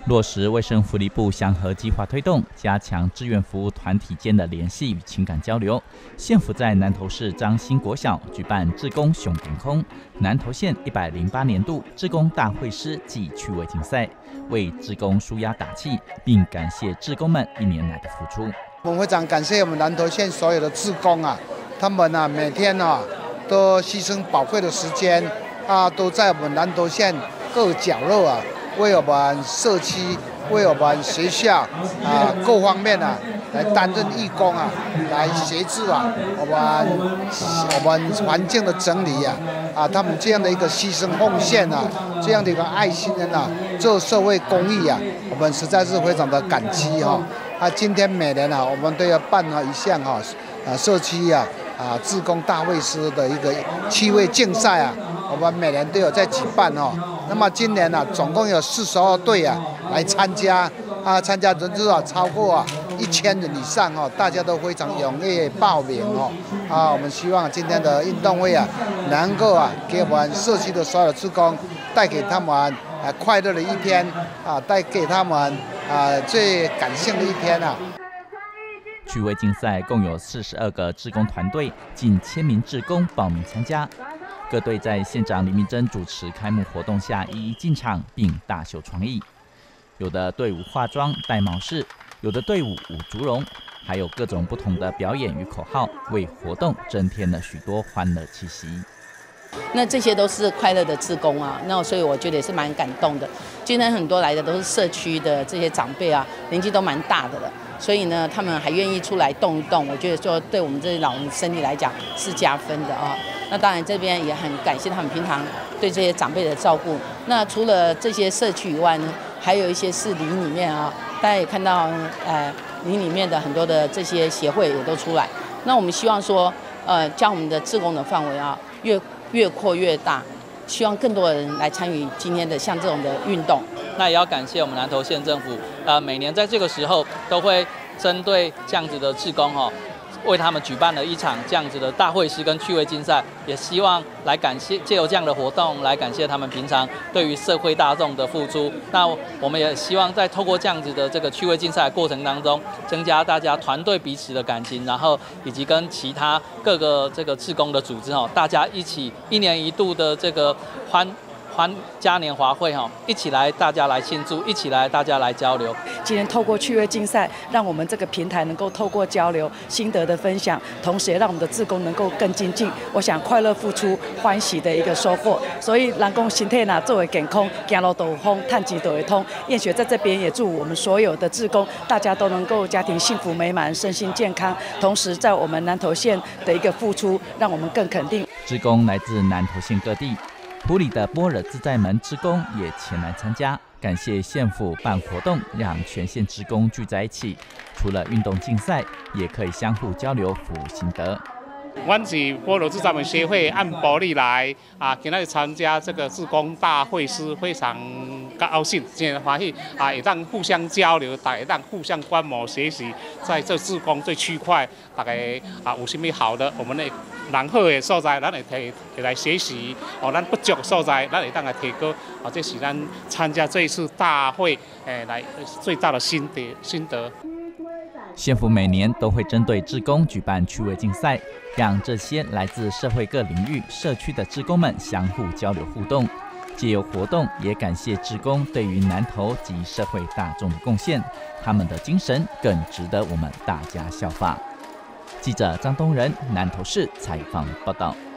落实卫生福利部祥和计划推动，加强志愿服务团体间的联系与情感交流。县府在南投市彰新国小举办志工熊顶空南投县108年度志工大会师暨趣味竞赛，为志工抒压打气，并感谢志工们1年来的付出。 我们非常感谢我们南投县所有的志工啊，他们啊每天啊都牺牲宝贵的时间啊，都在我们南投县各角落啊，为我们社区、为我们学校啊各方面啊来担任义工啊，来协助啊我们环境的整理啊，他们这样的一个牺牲奉献啊，这样的一个爱心人啊，做社会公益啊，我们实在是非常的感激哈。今天每年啊，我们都要办一项社区志工大会师的一个趣味竞赛啊，我们每年都有在举办哦。那么今年呢，总共有42队来参加参加人数超过1000人以上哦，大家都非常踊跃报名哦。我们希望今天的运动会能够给我们社区的所有的志工带给他们快乐的一天带给他们最感性的一天趣味竞赛共有42个志工团队，近1000名志工报名参加。各队在县长李明珍主持开幕活动下一一进场，并大秀创意。有的队伍化妆戴帽饰，有的队伍舞竹笼，还有各种不同的表演与口号，为活动增添了许多欢乐气息。 那这些都是快乐的志工啊，那所以我觉得也是蛮感动的。今天很多来的都是社区的这些长辈啊，年纪都蛮大的了，所以呢，他们还愿意出来动一动，我觉得说对我们这些老人身体来讲是加分的啊。那当然这边也很感谢他们平常对这些长辈的照顾。那除了这些社区以外呢，还有一些是里面大家也看到里面的很多的这些协会也都出来。那我们希望说将我们的志工的范围越扩越大，希望更多人来参与今天的像这种的运动。 那也要感谢我们南投县政府，每年在这个时候都会针对这样子的志工为他们举办了一场这样子的大会师跟趣味竞赛，也希望来感谢借由这样的活动来感谢他们平常对于社会大众的付出。那我们也希望在透过这样子的这个趣味竞赛的过程当中，增加大家团队彼此的感情，然后以及跟其他各个这个志工的组织大家一起1年1度的这个嘉年华会一起来大家来庆祝，一起来大家来交流。 今天透过趣味竞赛，让我们这个平台能够透过交流心得的分享，同时也让我们的志工能够更精进。我想快乐付出，欢喜的一个收获。所以人讲身体作为健康，走路都有风，探钱都会通。燕雪在这边也祝我们所有的志工，大家都能够家庭幸福美满，身心健康。同时，在我们南投县的一个付出，让我们更肯定。 志工来自南投县各地。埔里的般若自在门志工也前来参加，感谢县府办活动，让全县志工聚在一起。除了运动竞赛，也可以相互交流服务心得。 我是般若自在门协会按埔里来今天参加这个志工大会师，非常高兴，真欢喜也当互相交流，大家当互相观摩学习，在这志工这区块，大家有什么好的，我们的人好的所在，咱会来学习咱不足的所在，咱会当来提高这是咱参加这一次大会来最大的心得。 县府每年都会针对志工举办趣味竞赛，让这些来自社会各领域、社区的志工们相互交流互动。借由活动，也感谢志工对于南投及社会大众的贡献，他们的精神更值得我们大家效法。记者张东仁，南投市采访报道。